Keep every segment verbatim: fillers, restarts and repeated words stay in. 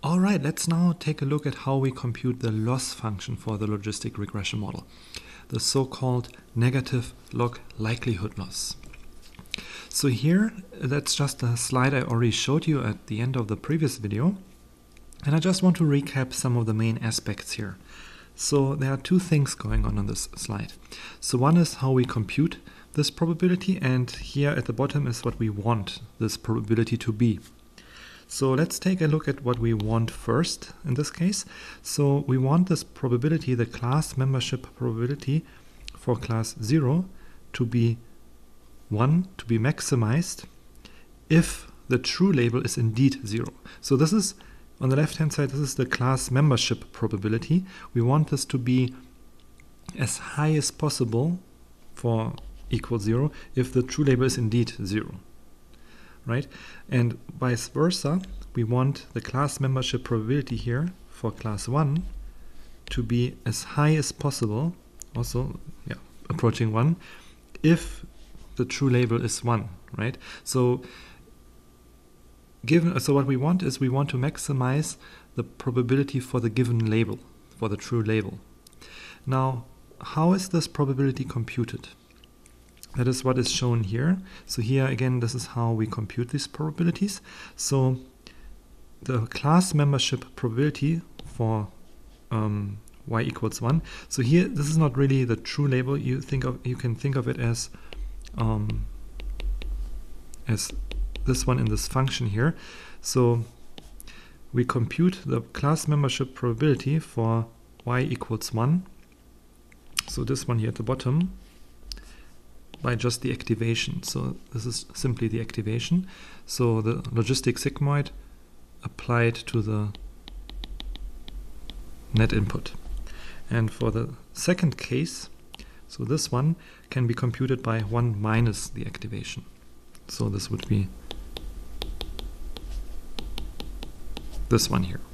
All right, let's now take a look at how we compute the loss function for the logistic regression model, the so-called negative log likelihood loss. So here, that's just a slide I already showed you at the end of the previous video, and I just want to recap some of the main aspects here. So there are two things going on on this slide. So one is how we compute this probability, and here at the bottom is what we want this probability to be. So let's take a look at what we want first in this case. So we want this probability, the class membership probability for class zero to be one, to be maximized if the true label is indeed zero. So this is, on the left hand side, this is the class membership probability. We want this to be as high as possible for equal zero if the true label is indeed zero. Right? And vice versa, we want the class membership probability here for class one to be as high as possible, also yeah, approaching one, if the true label is one, right? So given so what we want is we want to maximize the probability for the given label, for the true label. Now, how is this probability computed? That is what is shown here. So here again, this is how we compute these probabilities. So the class membership probability for um, y equals one. So here, this is not really the true label. You think of, you can think of it as um, as this one in this function here. So we compute the class membership probability for y equals one. So this one here at the bottom, by just the activation. So this is simply the activation. So the logistic sigmoid applied to the net input. And for the second case, so this one can be computed by one minus the activation. So this would be this one here.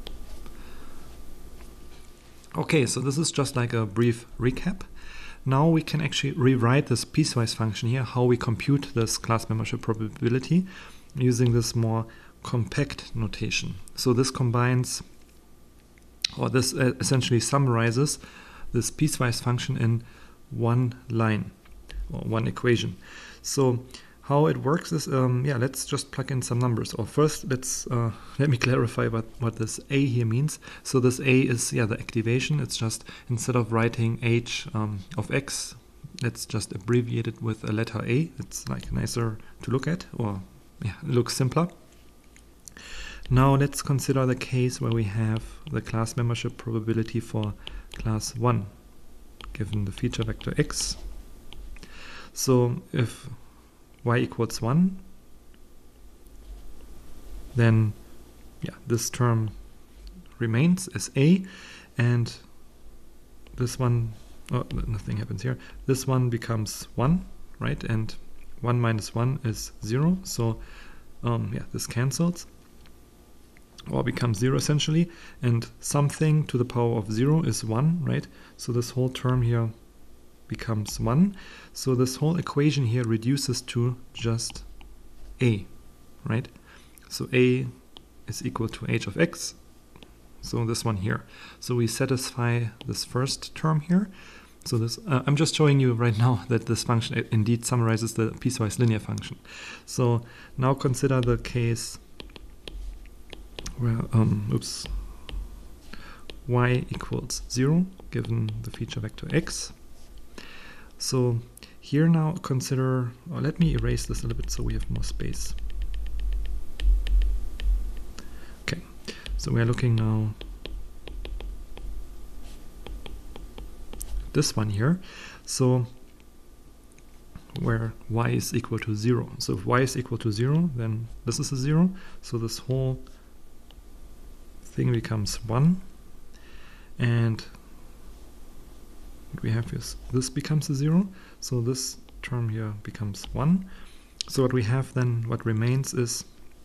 Okay, so this is just like a brief recap. Now we can actually rewrite this piecewise function here, how we compute this class membership probability using this more compact notation. So this combines, or this uh, essentially summarizes this piecewise function in one line, or one equation. So how it works is, um, yeah, let's just plug in some numbers. Or first, let's uh, let me clarify what, what this A here means. So this A is, yeah, the activation. It's just, instead of writing h um, of x, let's just abbreviate it with a letter A. It's like nicer to look at, or yeah, it looks simpler. Now let's consider the case where we have the class membership probability for class one, given the feature vector x. So if y equals one, then yeah, this term remains as A, and this one, oh, nothing happens here. This one becomes one, right? And one minus one is zero. So um, yeah, this cancels, or becomes zero essentially. And something to the power of zero is one, right? So this whole term here becomes one. So this whole equation here reduces to just A, right? So A is equal to h of x, so this one here. So we satisfy this first term here. So this, uh, I'm just showing you right now that this function indeed summarizes the piecewise linear function. So now consider the case where, um, oops, y equals zero, given the feature vector x. So here now consider, or let me erase this a little bit so we have more space. Okay, so we are looking now at this one here. So where y is equal to zero. So if y is equal to zero, then this is a zero. So this whole thing becomes one. And what we have is this becomes a zero, so this term here becomes one. So what we have then, what remains is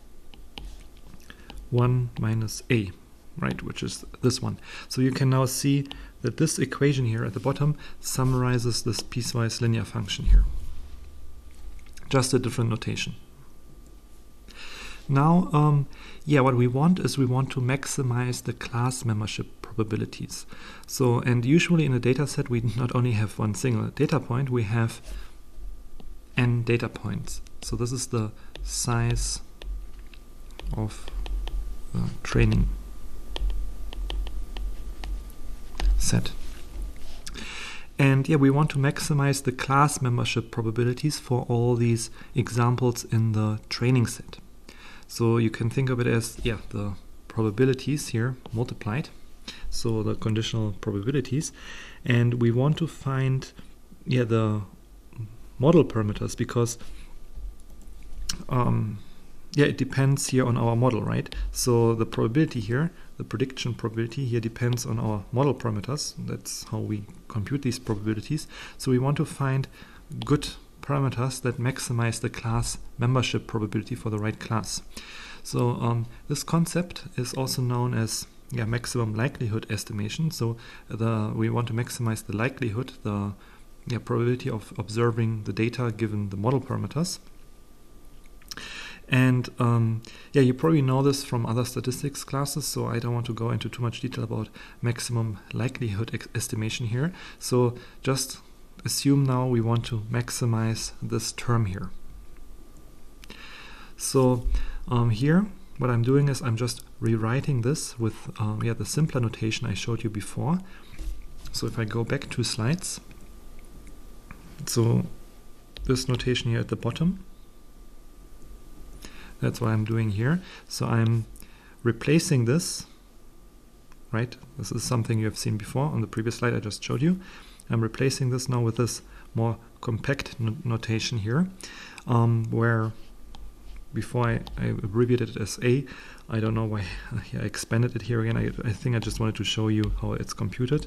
one minus A, right, which is this one. So you can now see that this equation here at the bottom summarizes this piecewise linear function here. Just a different notation. Now, um, yeah, what we want is we want to maximize the class membership probabilities. So, and usually in a data set, we not only have one single data point, we have n data points. So this is the size of the training set. And yeah, we want to maximize the class membership probabilities for all these examples in the training set. So you can think of it as, yeah, the probabilities here multiplied. So the conditional probabilities. And we want to find, yeah, the model parameters, because um, yeah, it depends here on our model, right? So the probability here, the prediction probability here depends on our model parameters. That's how we compute these probabilities. So we want to find good parameters that maximize the class membership probability for the right class. So um, this concept is also known as yeah, maximum likelihood estimation. So the we want to maximize the likelihood, the yeah, probability of observing the data given the model parameters. And um, yeah, you probably know this from other statistics classes, so I don't want to go into too much detail about maximum likelihood estimation here. So just assume now we want to maximize this term here. So um, here, what I'm doing is I'm just rewriting this with um, yeah, the simpler notation I showed you before. So if I go back two slides, so this notation here at the bottom, that's what I'm doing here. So I'm replacing this, right? This is something you have seen before on the previous slide I just showed you. I'm replacing this now with this more compact no notation here, um, where before I, I abbreviated it as A. I don't know why I expanded it here again. I, I think I just wanted to show you how it's computed.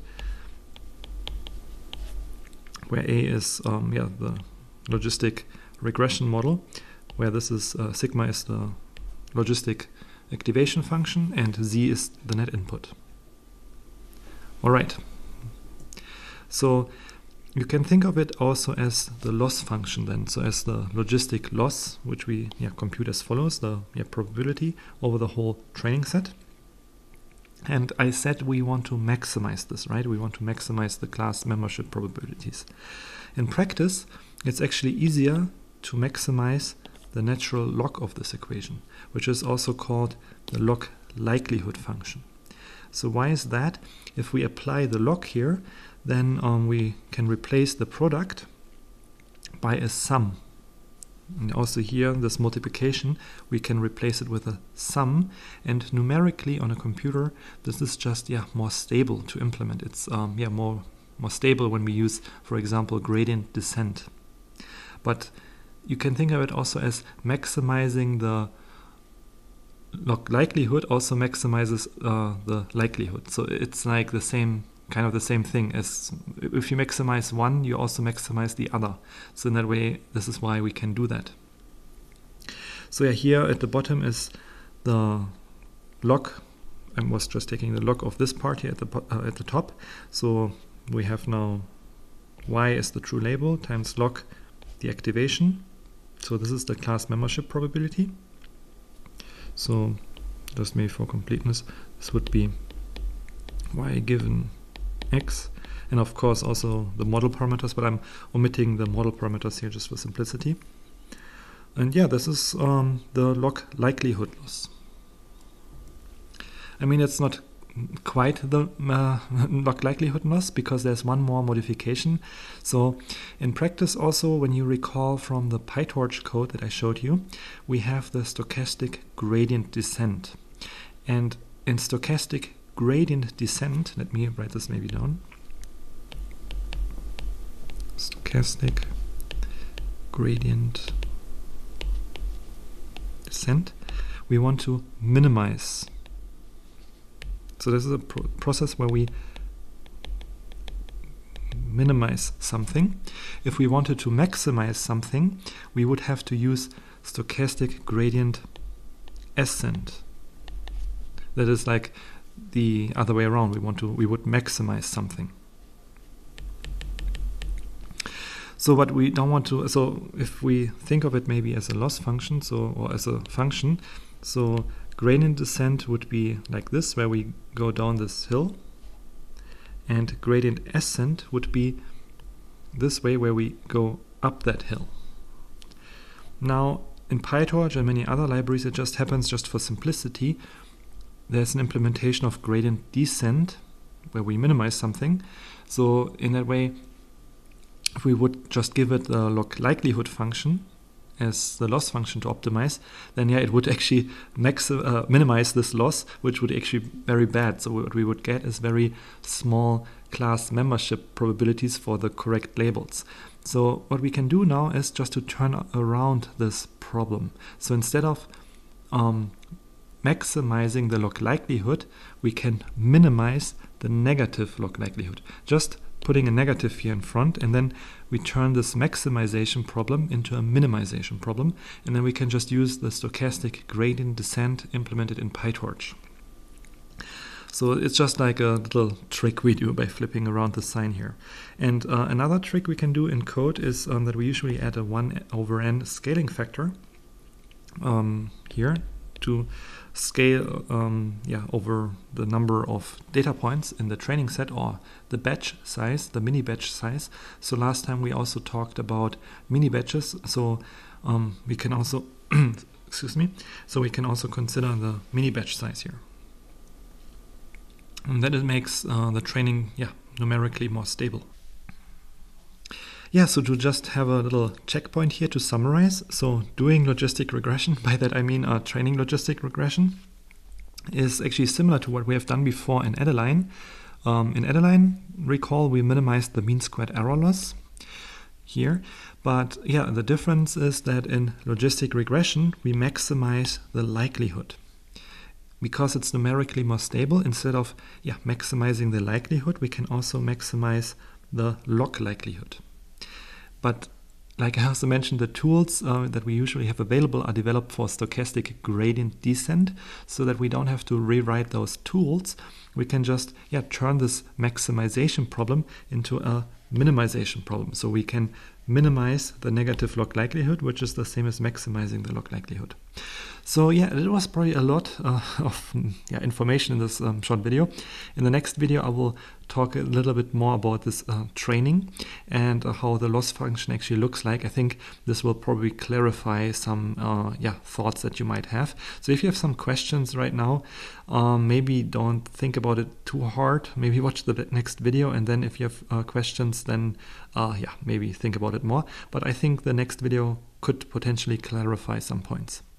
Where A is um, yeah, the logistic regression model, where this is uh, sigma is the logistic activation function and Z is the net input. All right. So you can think of it also as the loss function then. So as the logistic loss, which we yeah, compute as follows, the yeah, probability over the whole training set. And I said we want to maximize this, right? We want to maximize the class membership probabilities. In practice, it's actually easier to maximize the natural log of this equation, which is also called the log likelihood function. So why is that? If we apply the log here, then um, we can replace the product by a sum. And also here, this multiplication, we can replace it with a sum. And numerically on a computer, this is just yeah more stable to implement. It's um, yeah more more stable when we use, for example, gradient descent. But you can think of it also as maximizing the log likelihood also maximizes uh, the likelihood. So it's like the same kind of the same thing as if you maximize one, you also maximize the other. So in that way, this is why we can do that. So yeah, here at the bottom is the log. I was just taking the log of this part here at the uh, at the top. So we have now y is the true label times log the activation. So this is the class membership probability. So just maybe for completeness, this would be y given x, and of course also the model parameters, but I'm omitting the model parameters here just for simplicity. And yeah, this is um, the log likelihood loss. I mean, it's not quite the uh, log likelihood loss, because there's one more modification. So in practice also, when you recall from the PyTorch code that I showed you, we have the stochastic gradient descent. And in stochastic gradient descent, let me write this maybe down. Stochastic gradient descent. We want to minimize. So this is a pro process where we minimize something. If we wanted to maximize something, we would have to use stochastic gradient ascent. That is like the other way around. We want to we would maximize something. So what we don't want to, so if we think of it maybe as a loss function, so or as a function, So gradient descent would be like this, where we go down this hill, and gradient ascent would be this way, where we go up that hill. Now in PyTorch and many other libraries, it just happens, just for simplicity, there's an implementation of gradient descent where we minimize something. So in that way, if we would just give it a log likelihood function as the loss function to optimize, then yeah, it would actually max uh, minimize this loss, which would actually be very bad. So what we would get is very small class membership probabilities for the correct labels. So what we can do now is just to turn around this problem. So instead of um, maximizing the log likelihood, we can minimize the negative log likelihood. Just putting a negative here in front, and then we turn this maximization problem into a minimization problem, and then we can just use the stochastic gradient descent implemented in PyTorch. So it's just like a little trick we do by flipping around the sign here. And uh, another trick we can do in code is um, that we usually add a one over n scaling factor um, here to scale um, yeah, over the number of data points in the training set, or the batch size, the mini batch size. So last time we also talked about mini batches, so um, we can also excuse me, so we can also consider the mini batch size here. And that it makes uh, the training yeah, numerically more stable. Yeah, so to just have a little checkpoint here to summarize, so doing logistic regression, by that I mean uh, training logistic regression, is actually similar to what we have done before in Adeline. Um, in Adeline, recall, we minimized the mean squared error loss here, but yeah, the difference is that in logistic regression, we maximize the likelihood. Because it's numerically more stable, instead of yeah, maximizing the likelihood, we can also maximize the log likelihood. But like I also mentioned, the tools uh, that we usually have available are developed for stochastic gradient descent, so that we don't have to rewrite those tools. We can just yeah, turn this maximization problem into a minimization problem. So we can minimize the negative log likelihood, which is the same as maximizing the log likelihood. So yeah, it was probably a lot uh, of yeah, information in this um, short video. In the next video, I will talk a little bit more about this uh, training and uh, how the loss function actually looks like. I think this will probably clarify some uh, yeah, thoughts that you might have. So if you have some questions right now, um, maybe don't think about it too hard. Maybe watch the next video, and then if you have uh, questions, then uh, yeah, maybe think about it more. But I think the next video could potentially clarify some points.